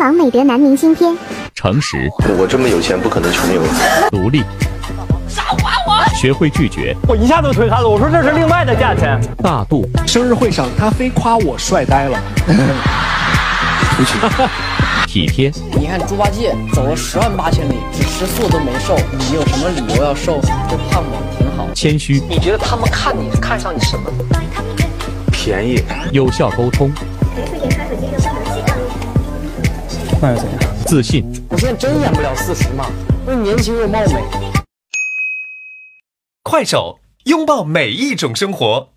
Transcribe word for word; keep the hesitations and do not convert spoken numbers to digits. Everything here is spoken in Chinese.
郎美德男明星篇。 诚实， 我这么有钱，不可能穷游。 独立， 少管我！ 学会拒绝。 我一下都推开了，我说这是另外的价钱。 大度， 生日会上他非夸我帅呆了。出去。 体贴， 你看猪八戒走了十万八千里，只吃素都没瘦，你有什么理由要瘦？这胖子挺好。 谦虚， 你觉得他们看你是看上你什么？ 便宜。 有效沟通， 那又怎样？ 自信。 我现在真演不了四十嘛，又年轻又貌美。 快手，拥抱每一种生活。